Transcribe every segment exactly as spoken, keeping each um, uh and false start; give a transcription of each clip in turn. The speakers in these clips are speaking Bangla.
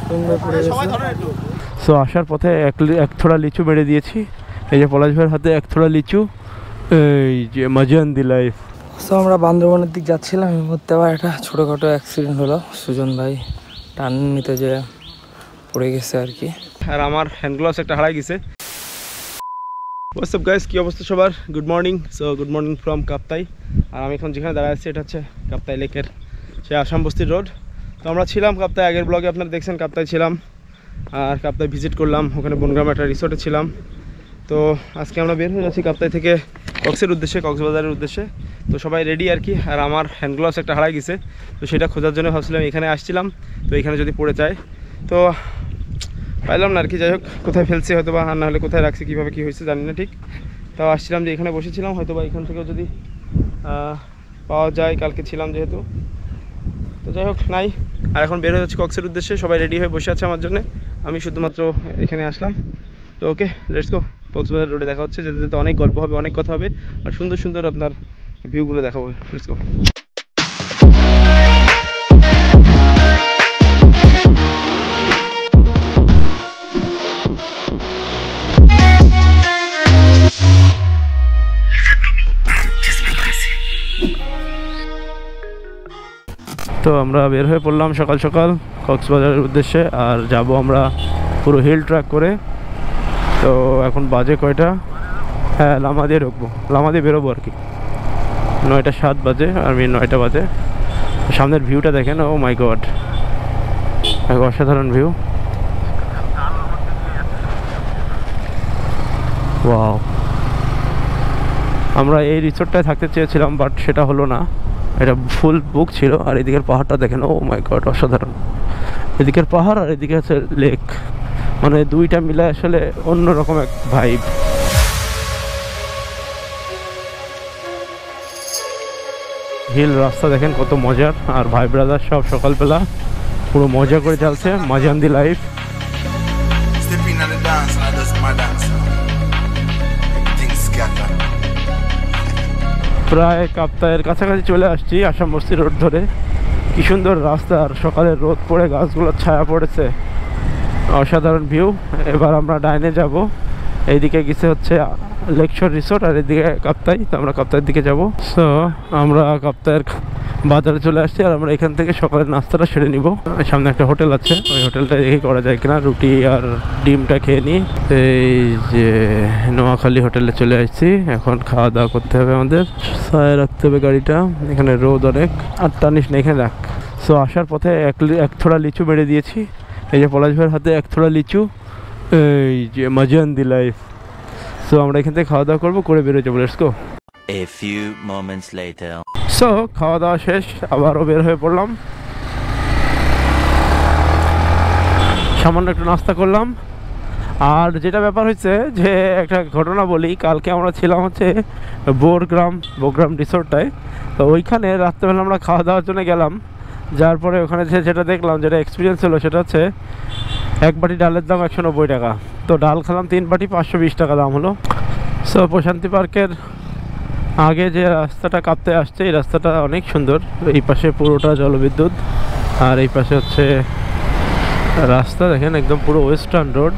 সুন্দর পড়ে গেছে। সো আসার পথে এক এক থোড়া লিচু বেড়ে দিয়েছি। এই যে পলাশ ভাইয়ের হাতে এক থোড়া লিচু, এই যে মজান্দি লাইফ। সো আমরা বান্দরবনের দিক যাচ্ছিলাম, এই মুহূর্তে আবার একটা ছোটোখাটো অ্যাক্সিডেন্ট হলো। সুজন ভাই টান নিতে যে পড়ে গেছে আর কি, আর আমার হ্যান্ড গ্লাভস একটা হারাই গেছে। হোয়াটসঅ্যাপ গাইস, কী অবস্থা সবার? Good morning. So good morning from Kaptai. আর আমি এখন যেখানে দাঁড়ায় আছি এটা হচ্ছে কাপ্তাই লেকের সে আসাম বস্তির রোড। তো আমরা ছিলাম কাপ্তাই, আগের ব্লগে আপনারা দেখছেন কাপ্তাই ছিলাম, আর কাপ্তাই ভিজিট করলাম, ওখানে বনগ্রাম একটা রিসোর্টে ছিলাম। তো আজকে আমরা বের হয়ে যাচ্ছি কাপ্তাই থেকে কক্সের উদ্দেশ্যে, কক্সবাজারের উদ্দেশ্যে। তো সবাই রেডি আর কি, আর আমার হ্যান্ড গ্লাভস একটা হারাই গেছে, তো সেটা খোঁজার জন্য ভাবছিলাম এখানে আসছিলাম, তো এখানে যদি পড়ে যায় তো পাইলাম না আর কি। যাই হোক, কোথায় ফেলছে হয়তো বা, আর নাহলে কোথায় রাখছি, কীভাবে কী হয়েছে জানি না ঠিক। তাও আসছিলাম যে এখানে বসেছিলাম, হয়তো বা এখান থেকেও যদি পাওয়া যায়, কালকে ছিলাম যেহেতু। তো যাই হোক, নাই। আর এখন বের হয়ে যাচ্ছি কক্সের উদ্দেশ্যে, সবাই রেডি হয়ে বসে আছে আমার জন্য, আমি শুধুমাত্র এখানে আসলাম। তো ওকে, লেটস গো। কক্সবাজার রোডে দেখা হচ্ছে, যেতে যেতে অনেক গল্প হবে, অনেক কথা হবে, আর সুন্দর সুন্দর আপনার ভিউগুলো দেখাবো। Let's go. তো আমরা বের হয়ে পড়লাম সকাল সকাল কক্সবাজারের উদ্দেশ্যে, আর যাব আমরা পুরো হিল ট্র্যাক করে। তো এখন বাজে কয়টা? হ্যাঁ, লামা দিয়ে ঢুকবো, লামা দিয়ে বেরোবো আর কি। নয়টা সাত বাজে, আমি নয়টা বাজে। সামনের ভিউটা দেখেন, ও মাই গড, এক অসাধারণ ভিউ। ওয়াও, আমরা এই রিসোর্টটায় থাকতে চেয়েছিলাম, বাট সেটা হলো না, এটা ফুল বুক ছিল। আর এদিকের পাহাড়টা দেখেন, ও মাই গড, অসাধারণ। এদিকের পাহাড় আর এদিকে আছে লেক, মানে দুইটা মিলে আসলে অন্যরকম এক ভাইব। হিল রাস্তা দেখেন কত মজার, আর ভাই ব্রাদার সব সকালবেলা পুরো মজা করে চলছে, মজান্দি লাইফ। প্রায় কাপ্তাইয়ের কাছাকাছি চলে আসছি, আসাম বস্তি রোড ধরে। কি সুন্দর রাস্তা, আর সকালের রোদ পড়ে গাছগুলোর ছায়া পড়েছে, অসাধারণ ভিউ। এবার আমরা ডাইনে যাব, এইদিকে গেছে হচ্ছে লেকশোর রিসোর্ট, আর এদিকে কাপ্তাই। তো আমরা কাপ্তাইয়ের দিকে যাব। সো আমরা কাপ্তাইয়ের বাজারে চলে আসছি, আর আমরা এখান থেকে সকালের নাস্তাটা সেরে নিব। সামনে একটা হোটেল আছে, ওই হোটেলটা দেখে করা যায় কিনা, রুটি আর ডিমটা খেয়ে নিই। এই যে নোয়াখালী হোটেলে চলে আসছি, এখন খাওয়া দাওয়া করতে হবে আমাদের। ছায়া রাখতে হবে গাড়িটা, এখানে রোদ অনেক, আর টানিস না, এখানে রাখ। সো আসার পথে এক এক থোড়া লিচু বেড়ে দিয়েছি। এই যে পলাশ ভাইয়ের হাতে এক থোড়া লিচু, এই যে মজান্দি লাইফ। সো আমরা এখান থেকে খাওয়া দাওয়া করবো, করে বেরোয় যাবো। Let's go. A few moments later. So খাওয়া দাওয়া শেষ, আবারও বের হয়ে পড়লাম। সামান্য একটু নাস্তা করলাম। আর যেটা ব্যাপার হচ্ছে যে একটা ঘটনা বলি, কালকে আমরা ছিলাম হচ্ছে বোরগ্রাম বোরগ্রাম রিসোর্টটায়। তো ওইখানে রাত্রেবেলা আমরা খাওয়া দাওয়ার জন্য গেলাম, যার পরে ওখানে যে যেটা দেখলাম, যেটা এক্সপিরিয়েন্স হলো, সেটা হচ্ছে এক বাটি ডালের দাম একশো নব্বই টাকা। তো ডাল খেলাম তিন বাটি, পাঁচশো বিশ টাকা দাম হলো। সো প্রশান্তি পার্কের আগে যে রাস্তাটা কাঁপতে আসছে, এই রাস্তাটা অনেক সুন্দর। এই পাশে পুরোটা জলবিদ্যুৎ, আর এই পাশে হচ্ছে রাস্তা দেখেন, একদম পুরো ওয়েস্টার্ন রোড।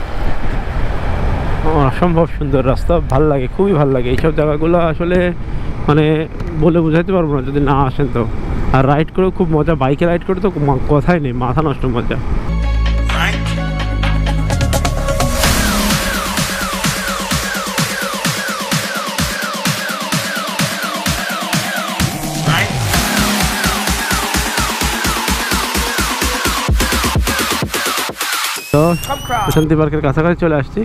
অসম্ভব সুন্দর রাস্তা, ভাল লাগে, খুবই ভাল লাগে। এইসব জায়গাগুলো আসলে মানে বলে বোঝাতে পারবো না যদি না আসেন। তো আর রাইড করেও খুব মজা, বাইকে রাইড করে তো কথাই নেই, মাথা নষ্ট মজা। তো প্রশান্তি পার্কের কাছাকাছি চলে আসছি।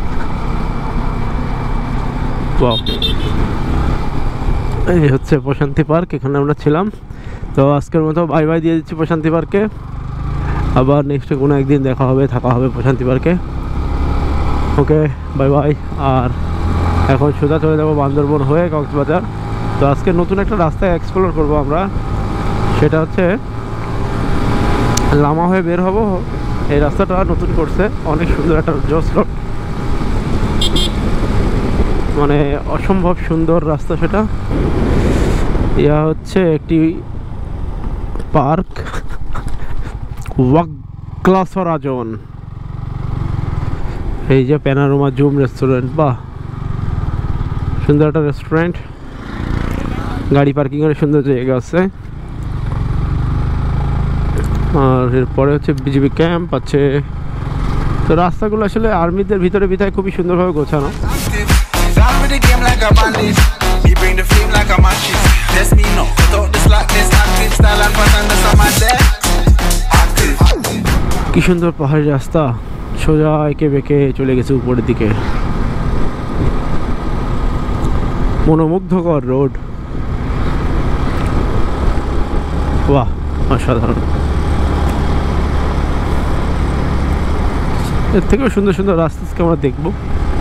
এই হচ্ছে প্রশান্তি পার্ক, এখানে আমরা ছিলাম। তো আজকের মতো বাই বাই দিয়ে দিচ্ছি প্রশান্তি পার্কে। আবার নেক্সট কোনো একদিন দেখা হবে, থাকা হবে প্রশান্তি পার্কে। ওকে, বাই বাই। আর এখন সোজা চলে যাবো বান্দরবন হয়ে কক্সবাজার। তো আজকে নতুন একটা রাস্তায় এক্সপ্লোর করব আমরা, সেটা হচ্ছে লামা হয়ে বের হব। এই রাস্তাটা নতুন করছে, অনেক সুন্দর একটা জোস রোড, মানে অসম্ভব সুন্দর রাস্তা। সেটা ইয়া হচ্ছে একটি পার্ক, ওয়াক ক্লাসরা জোন, এই যে প্যানোরামা জুম রেস্টুরেন্ট, বাহ সুন্দর একটা রেস্টুরেন্ট, গাড়ি পার্কিং এর সুন্দর জায়গা আছে। আর এরপরে হচ্ছে বিজিবি ক্যাম্প আছে। তো রাস্তাগুলো আসলে আর্মিদের ভিতরে ভিতরে খুবই সুন্দরভাবে গোছানো। কি সুন্দর পাহাড়ি রাস্তা, সোজা এঁকে বেঁকে চলে গেছে উপরের দিকে, মনোমুগ্ধকর রোড, বাহ অসাধারণ। এর থেকেও সুন্দর সুন্দর রাস্তা আমরা দেখবো।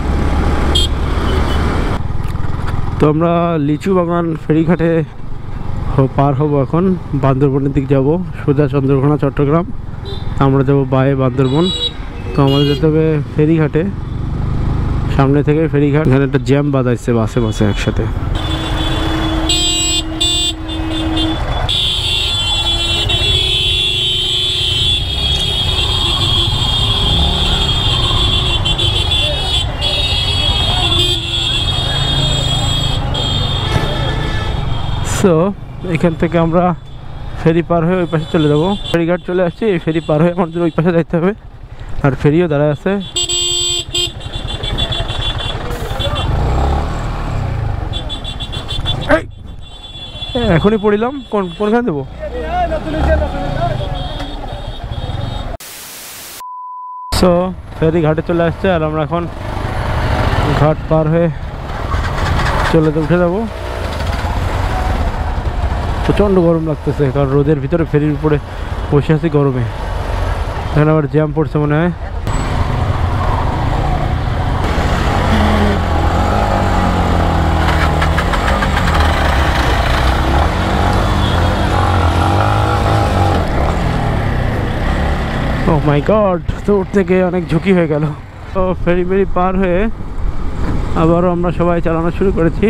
তো আমরা লিচু বাগান ফেরিঘাটে পার হব, এখন বান্দরবনের দিক যাব, সোজা চন্দ্রকোনা চট্টগ্রাম, আমরা যাব বায়ে বান্দরবন। তো আমাদের যেতে হবে ফেরিঘাটে, সামনে থেকে ফেরিঘাট, এখানে একটা জ্যাম বাঁধাইছে বাসে বাসে একসাথে। সো এখান থেকে আমরা ফেরি পার হয়ে ওই পাশে চলে যাবো। ফেরিঘাট চলে আসছি, এই ফেরি পার হয়ে আমাদের ওই পাশে যাইতে হবে, আর ফেরিও দাঁড়ায় আছে। এখনই পড়িলাম, কোন কোনখানে দেবো? সো ফেরি ঘাটে চলে আসছে, আর আমরা এখন ঘাট পার হয়ে চলে উঠে যাবো। প্রচণ্ড গরম লাগতেছে, কারণ রোদের ভিতরে ফেরির উপরে বসে আছি গরমে। এখানে আবার জ্যাম পড়ছে মনে হয়। ও মাই গড, তো উঠতে গিয়ে অনেক ঝুঁকি হয়ে গেল। তো ফেরি ফেরি পার হয়ে আবারও আমরা সবাই চালানো শুরু করেছি।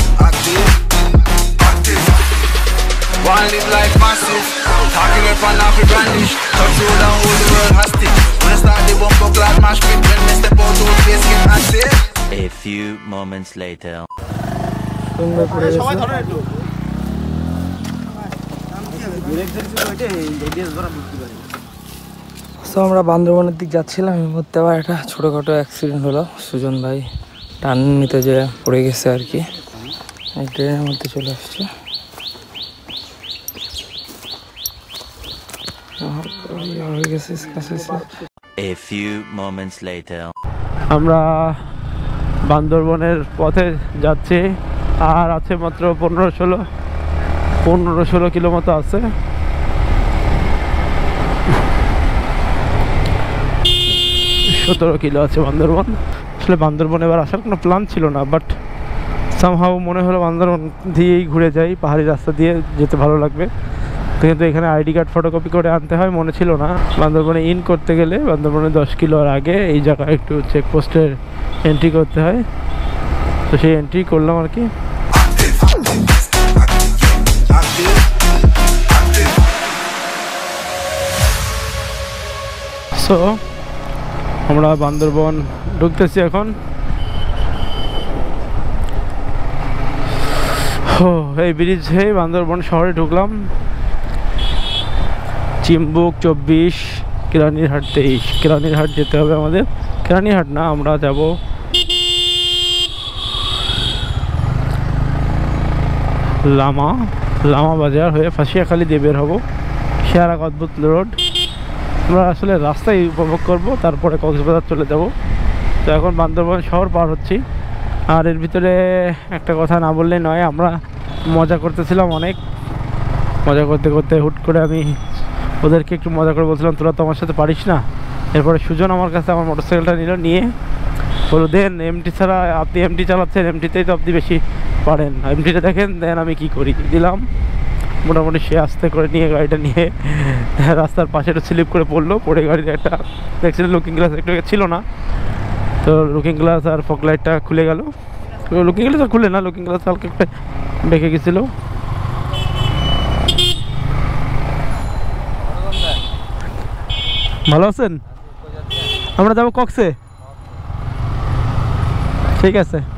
One live like massive, talking up and off the brandish, control down all the world hostage. When I start the bumper clad mash pit, when I step out to the face get active. A few moments later. So আমরা বান্দরবনের দিক যাচ্ছিলাম, এই মুহূর্তে আবার একটা ছোটোখাটো অ্যাক্সিডেন্ট হলো। সুজন ভাই টান নিতে যে পড়ে গেছে আর কি, ট্রেনের মধ্যে চলে আসছে। A few moments later. আমরা বান্দরবনের পথে যাচ্ছি, আর আছে মাত্র পনেরো ষোলো পনেরো ষোলো কিলো মতো আছে। সতেরো কিলো আছে বান্দরবন। আসলে বান্দরবন এবার আসার কোনো প্ল্যান ছিল না, বাট সামহাও মনে হলো বান্দরবন দিয়েই ঘুরে যাই, পাহাড়ি রাস্তা দিয়ে যেতে ভালো লাগবে। কিন্তু এখানে আইডি কার্ড ফটোকপি করে আনতে হয়, মনে ছিল না। বান্দরবনে ইন করতে গেলে বান্দরবনে দশ কিলোর আগে এই জায়গায় একটু চেকপোস্টের এন্ট্রি করতে হয়, তো সেই এন্ট্রি করলাম আর কি। সো আমরা বান্দরবন ঢুকতেছি এখন। ও এই ব্রিজ হয়ে বান্দরবন শহরে ঢুকলাম। চিম্বুক চব্বিশ, কেরানীরহাট তেইশ। কেরানীরহাট যেতে হবে আমাদের, কেরানীরহাট না, আমরা যাব লামা লামা বাজার হয়ে ফাঁসিয়াখালী দিয়ে বের হবো। সে আর এক অদ্ভুত রোড, আমরা আসলে রাস্তায় উপভোগ করব, তারপরে কক্সবাজার চলে যাব। তো এখন বান্দরবন শহর পার হচ্ছি। আর এর ভিতরে একটা কথা না বললেই নয়, আমরা মজা করতেছিলাম, অনেক মজা করতে করতে হুট করে আমি ওদেরকে একটু মজা করে বলছিলাম, তোরা তো আমার সাথে পারিস না। এরপরে সুজন আমার কাছে আমার মোটরসাইকেলটা নিল, নিয়ে বললো দেন এমটি ছাড়া, আপনি এমটি চালাচ্ছেন, এমটিতেই তো আপনি বেশি পারেন, এমটিটা দেখেন দেন আমি কি করি। দিলাম, মোটামুটি সে আস্তে করে নিয়ে গাড়িটা নিয়ে রাস্তার পাশে একটু স্লিপ করে পড়লো, পড়ে গাড়ির একটা দেখছিলেন লুকিং গ্লাস একটু ছিল না, তো লুকিং গ্লাস আর ফগ লাইটটা খুলে গেল। লুকিং গ্লাস আর খুলে না, লুকিং গ্লাস হালকা একটা বেঁকে গেছিলো। ভালো আছেন? আমরা যাবো কক্সে। ঠিক আছে।